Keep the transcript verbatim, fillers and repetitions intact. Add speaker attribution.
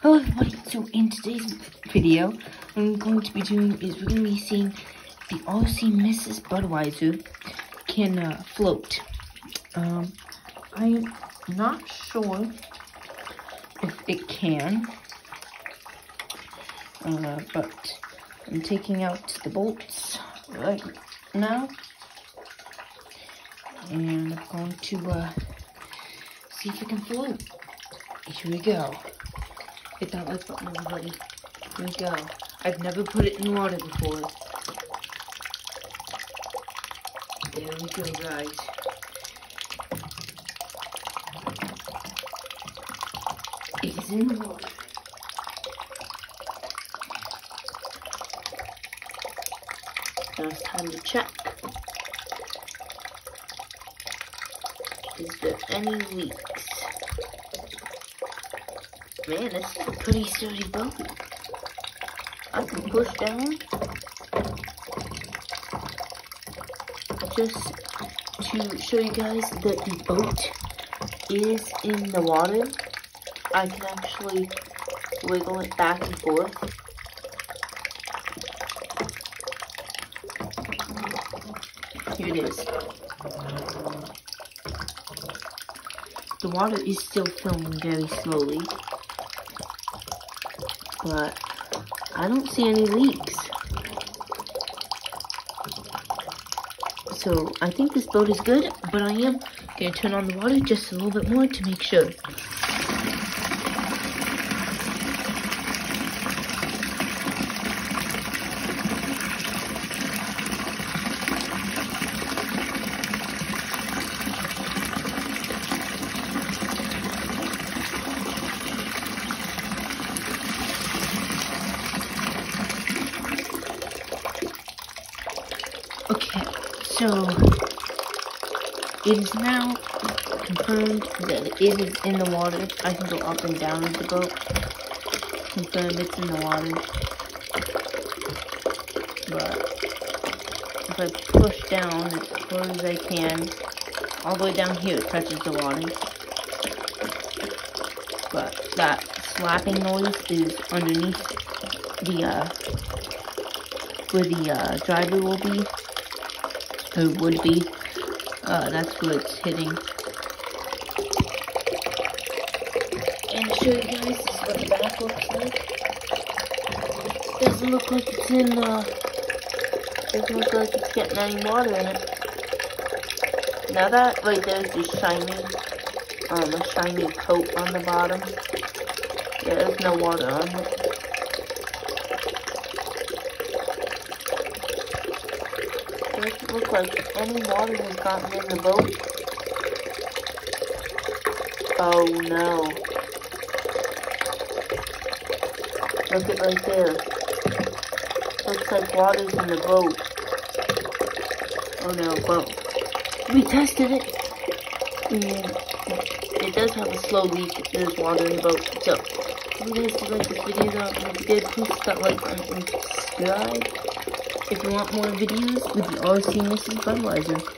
Speaker 1: Hello everybody, so in today's video, what I'm going to be doing is we're going to be seeing the R C Missus Budweiser can uh, float. Um, I'm not sure if it can, uh, but I'm taking out the bolts right now, and I'm going to uh, see if it can float. Here we go. Hit that like button, everybody. Here we go. I've never put it in water before. There we go, guys. It is in the water. Now it's time to check. Is there any leaks? Man, this is a pretty sturdy boat. I can push down just to show you guys that the boat is in the water. I can actually wiggle it back and forth. Here it is. The water is still filling very slowly, but I don't see any leaks. So I think this boat is good, but I am going to turn on the water just a little bit more to make sure. Okay, so it is now confirmed that it is in the water. I can go up and down with the boat. Confirmed it's in the water. But if I push down as far as I can, all the way down here it touches the water. But that slapping noise is underneath the, uh, where the uh, driver will be. Or would be. Uh, that's where it's hitting. And to show you guys, this is what the back looks like. Doesn't look like it's in, uh, doesn't look like it's getting any water in it. Now that right there is just shiny, um, a shiny coat on the bottom. Yeah, there's no water on it. It doesn't look like any water has gotten in the boat. Oh no. Look at right there. Looks like water's in the boat. Oh no, well, we tested it. And it does have a slow leak. There's water in the boat. So, if you guys did like this video though, and if you did, please hit that like button and subscribe if you want more videos with the R C Missus Budweiser.